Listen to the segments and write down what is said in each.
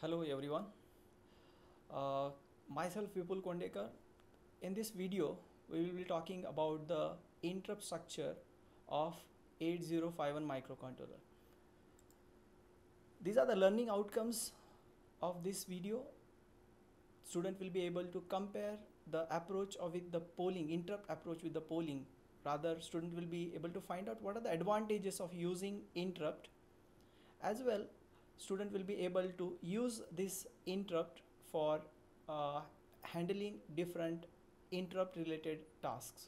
Hello everyone, uh, myself Vipul Kondekar. In this video, we will be talking about the interrupt structure of 8051 microcontroller. These are the learning outcomes of this video. Student will be able to compare the approach of with the polling, interrupt approach with the polling. Rather, student will be able to find out what are the advantages of using interrupt. As well, student will be able to use this interrupt for handling different interrupt related tasks.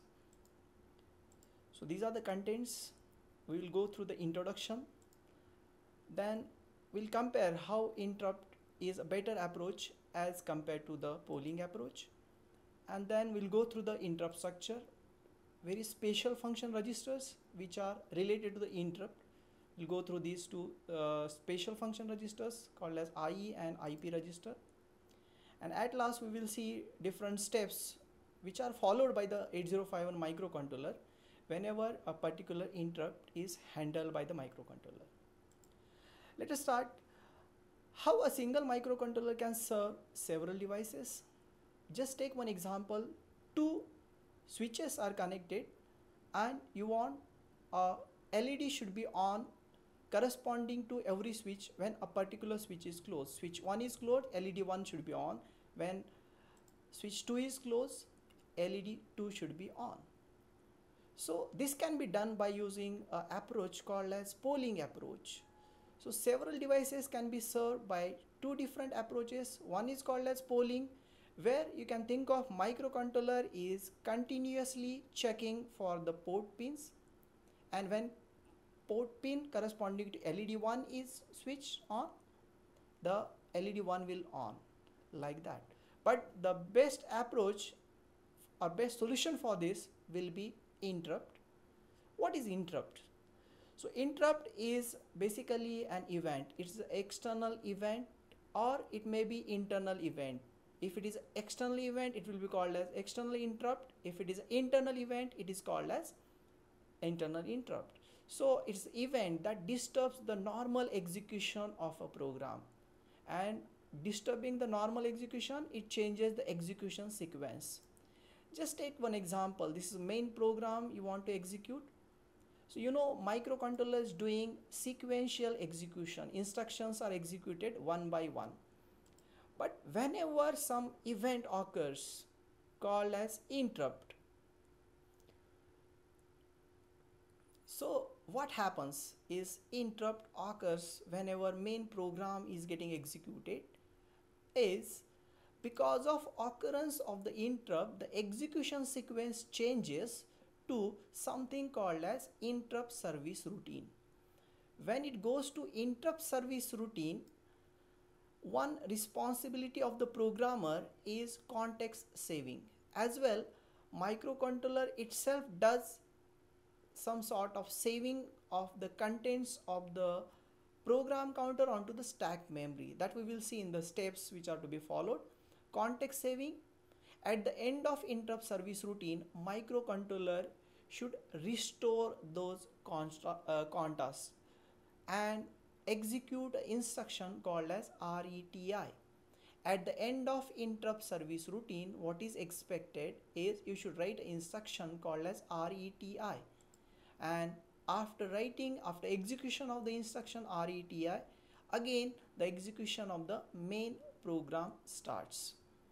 So these are the contents. We will go through the introduction, then we'll compare how interrupt is a better approach as compared to the polling approach, and then we'll go through the interrupt structure, very special function registers which are related to the interrupt. We'll go through these two special function registers called as IE and IP register, and at last we will see different steps which are followed by the 8051 microcontroller whenever a particular interrupt is handled by the microcontroller. Let us start how a single microcontroller can serve several devices. Just take one example. Two switches are connected and you want a LED should be on corresponding to every switch when a particular switch is closed. Switch 1 is closed, LED 1 should be on. When switch 2 is closed, LED 2 should be on. So this can be done by using an approach called as polling approach. So several devices can be served by two different approaches. One is called as polling, where you can think of microcontroller is continuously checking for the port pins, and when port pin corresponding to LED 1 is switched on, the LED 1 will on, like that. But the best approach or best solution for this will be interrupt. What is interrupt? So interrupt is basically an event. It's an external event or it may be internal event. If it is external event, it will be called as external interrupt. If it is internal event, it is called as internal interrupt. So it's event that disturbs the normal execution of a program, and disturbing the normal execution, it changes the execution sequence. Just take one example. This is main program you want to execute. So you know microcontroller is doing sequential execution. Instructions are executed one by one. But whenever some event occurs called as interrupt, so what happens is interrupt occurs whenever main program is getting executed is because of occurrence of the interrupt, the execution sequence changes to something called as interrupt service routine. When it goes to interrupt service routine, one responsibility of the programmer is context saving. As well, microcontroller itself does some sort of saving of the contents of the program counter onto the stack memory. That we will see in the steps which are to be followed. Context saving. At the end of interrupt service routine, microcontroller should restore those contests and execute an instruction called as RETI. At the end of interrupt service routine, what is expected is you should write an instruction called as RETI, and after execution of the instruction RETI, again the execution of the main program starts.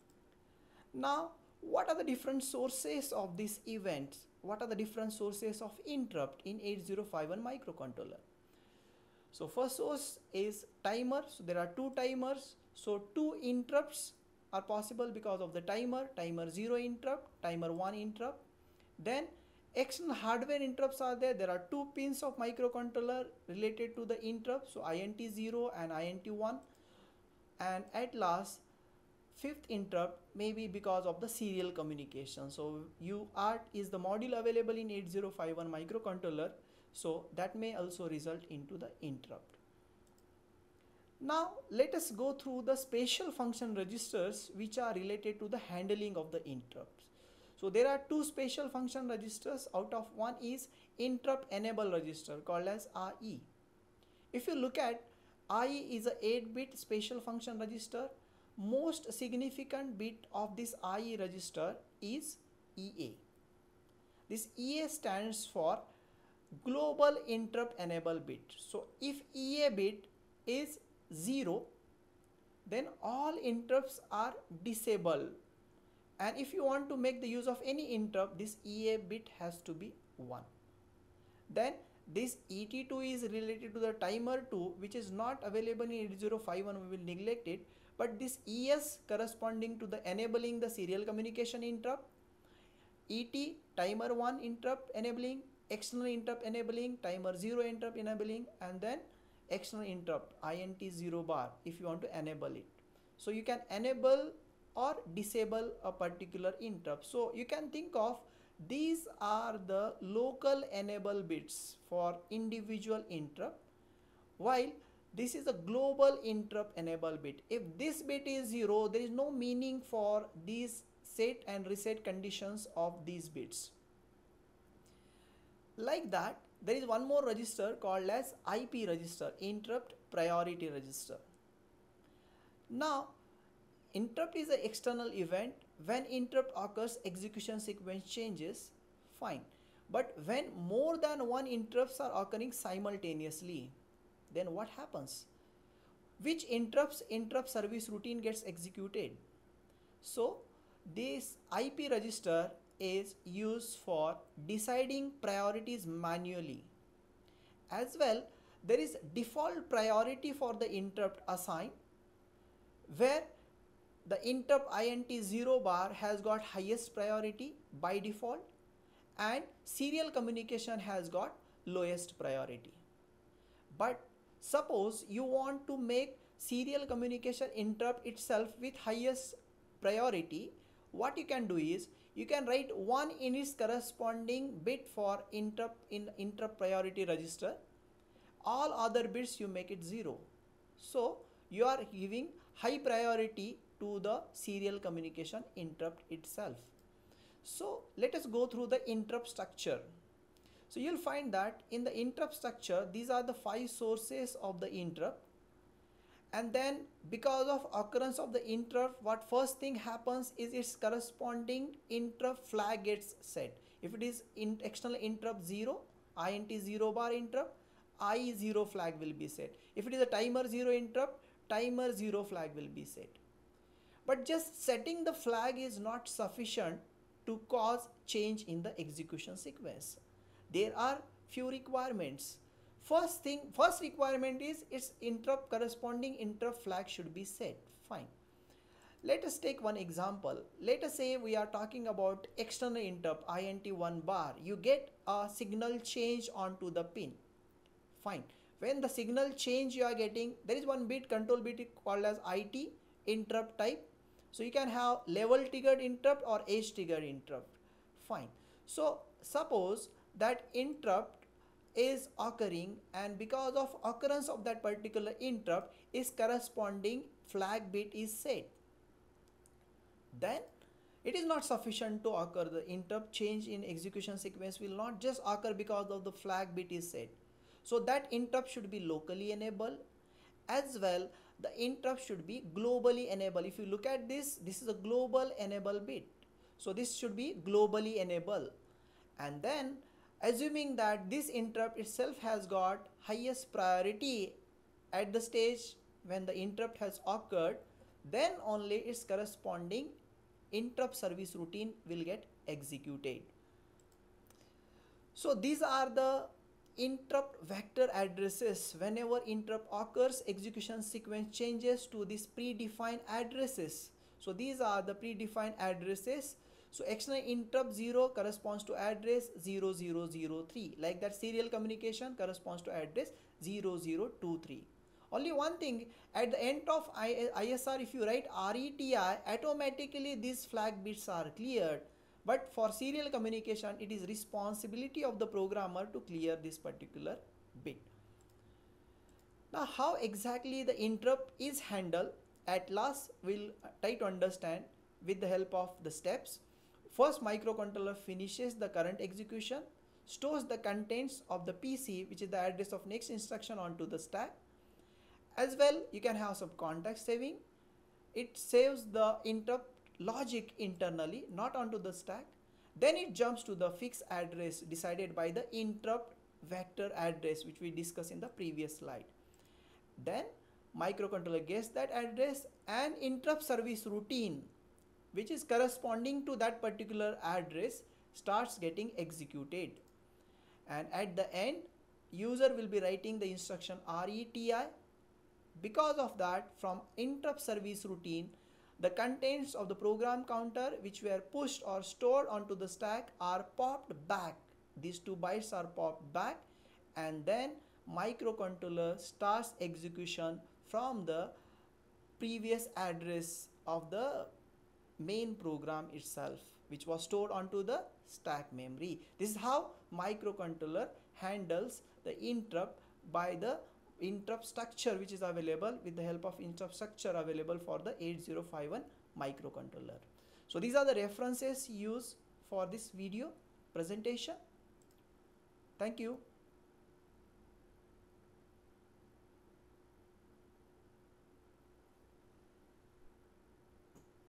Now, what are the different sources of these events? What are the different sources of interrupt in 8051 microcontroller? So first source is timer. So there are two timers. So two interrupts are possible because of the timer 0 interrupt, timer 1 interrupt. Then external hardware interrupts are there. There are two pins of microcontroller related to the interrupt. So INT 0 and INT 1. And at last, fifth interrupt may be because of the serial communication. So UART is the module available in 8051 microcontroller. So that may also result into the interrupt. Now let us go through the special function registers which are related to the handling of the interrupts. So there are two special function registers. Out of one is interrupt enable register called as RE. If you look at I is a 8-bit special function register. Most significant bit of this I register is EA. This EA stands for global interrupt enable bit. So if EA bit is 0, then all interrupts are disabled, and if you want to make the use of any interrupt, this EA bit has to be 1. Then this ET2 is related to the timer 2, which is not available in 8051, we will neglect it, but this ES corresponding to the enabling the serial communication interrupt, ET timer 1 interrupt enabling, external interrupt enabling, timer 0 interrupt enabling, and then external interrupt INT 0 bar if you want to enable it. So you can enable or disable a particular interrupt. So you can think of these are the local enable bits for individual interrupt, while this is a global interrupt enable bit. If this bit is 0, there is no meaning for these set and reset conditions of these bits. Like that, there is one more register called as IP register, interrupt priority register. Now, interrupt is an external event. When interrupt occurs, execution sequence changes, fine. But when more than one interrupts are occurring simultaneously, then what happens? Which interrupt service routine gets executed? So this IP register is used for deciding priorities manually. As well, there is default priority for the interrupt assigned, where the interrupt INT 0 bar has got highest priority by default, and serial communication has got lowest priority. But suppose you want to make serial communication interrupt itself with highest priority, what you can do is you can write 1 in its corresponding bit for interrupt in interrupt priority register. All other bits you make it 0. So you are giving high priority to the serial communication interrupt itself. So let us go through the interrupt structure. So you'll find that in the interrupt structure, these are the 5 sources of the interrupt. And then because of occurrence of the interrupt, what first thing happens is its corresponding interrupt flag gets set. If it is external interrupt 0, INT 0 bar interrupt, I0 flag will be set. If it is a timer 0 interrupt, timer 0 flag will be set. But just setting the flag is not sufficient to cause change in the execution sequence. There are few requirements. First requirement is its interrupt corresponding interrupt flag should be set. Fine. Let us take one example. Let us say we are talking about external interrupt INT 1 bar. You get a signal change onto the pin. Fine. When the signal change you are getting, there is one bit, control bit called as IT interrupt type. So you can have level triggered interrupt or edge triggered interrupt. Fine. So suppose that interrupt is occurring, and because of occurrence of that particular interrupt, its corresponding flag bit is set. Then it is not sufficient to occur. The interrupt change in execution sequence will not just occur because of the flag bit is set. So that interrupt should be locally enabled. As well, the interrupt should be globally enabled. If you look at this, this is a global enable bit. So this should be globally enabled. And then assuming that this interrupt itself has got highest priority at the stage when the interrupt has occurred, then only its corresponding interrupt service routine will get executed. So these are the interrupt vector addresses. Whenever interrupt occurs, execution sequence changes to these predefined addresses. So these are the predefined addresses. So external interrupt 0 corresponds to address 0003. Like that, serial communication corresponds to address 0023. Only one thing, at the end of ISR, if you write RETI, automatically these flag bits are cleared. But for serial communication, it is responsibility of the programmer to clear this particular bit. Now, how exactly the interrupt is handled, at last we'll try to understand with the help of the steps. First, microcontroller finishes the current execution, stores the contents of the PC, which is the address of next instruction, onto the stack. As well, you can have some context saving. It saves the interrupt logic internally, not onto the stack. Then it jumps to the fixed address decided by the interrupt vector address, which we discussed in the previous slide. Then microcontroller gets that address and interrupt service routine, which is corresponding to that particular address, starts getting executed. And at the end, user will be writing the instruction RETI. Because of that, from interrupt service routine, the contents of the program counter which were pushed or stored onto the stack are popped back. These 2 bytes are popped back, and then microcontroller starts execution from the previous address of the main program itself, which was stored onto the stack memory. This is how microcontroller handles the interrupt by the interrupt structure which is available, with the help of interrupt structure available for the 8051 microcontroller. So these are the references used for this video presentation. Thank you.